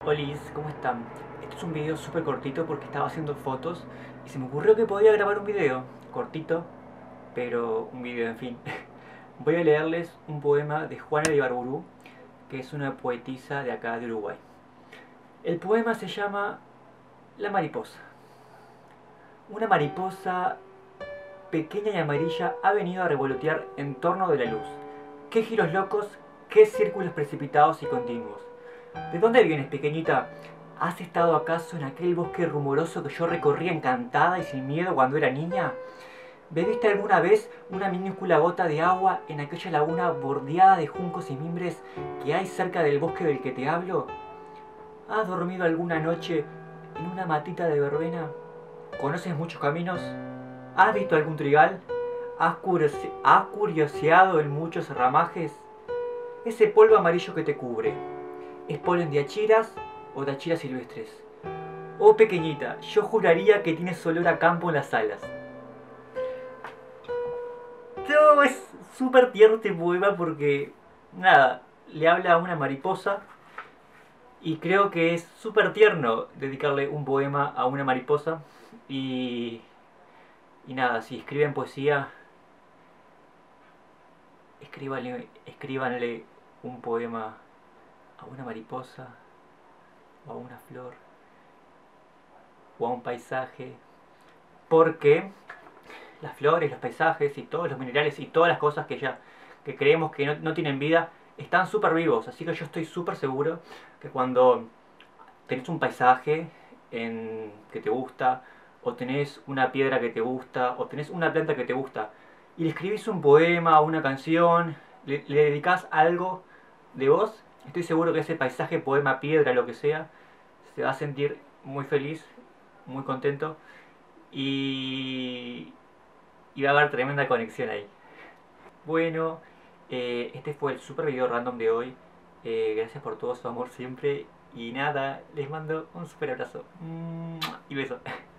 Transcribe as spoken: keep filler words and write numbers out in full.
Olis, ¿cómo están? Este es un video súper cortito porque estaba haciendo fotos y se me ocurrió que podía grabar un video cortito, pero un video, en fin. Voy a leerles un poema de Juana de Ibarburu, que es una poetisa de acá de Uruguay. El poema se llama La mariposa. Una mariposa pequeña y amarilla ha venido a revolotear en torno de la luz. ¡Qué giros locos! ¡Qué círculos precipitados y continuos! ¿De dónde vienes, pequeñita? ¿Has estado acaso en aquel bosque rumoroso que yo recorría encantada y sin miedo cuando era niña? ¿Bebiste alguna vez una minúscula gota de agua en aquella laguna bordeada de juncos y mimbres que hay cerca del bosque del que te hablo? ¿Has dormido alguna noche en una matita de verbena? ¿Conoces muchos caminos? ¿Has visto algún trigal? ¿Has, curiosi ¿Has curioseado en muchos ramajes? Ese polvo amarillo que te cubre, ¿es polen de achiras o de achiras silvestres? Oh, pequeñita, yo juraría que tienes olor a campo en las alas. No, es súper tierno este poema porque, nada, le habla a una mariposa y creo que es súper tierno dedicarle un poema a una mariposa. Y, y nada, si escriben poesía, escríbanle, escríbanle un poema a una mariposa, o a una flor, o a un paisaje, porque las flores, los paisajes y todos los minerales y todas las cosas que ya que creemos que no, no tienen vida están súper vivos. Así que yo estoy súper seguro que cuando tenés un paisaje en, que te gusta, o tenés una piedra que te gusta, o tenés una planta que te gusta, y le escribís un poema o una canción, le, le dedicás algo de vos, estoy seguro que ese paisaje, poema, piedra, lo que sea, se va a sentir muy feliz, muy contento, y, y va a haber tremenda conexión ahí. Bueno, eh, este fue el super video random de hoy. Eh, gracias por todo su amor siempre. Y nada, les mando un super abrazo. Y beso.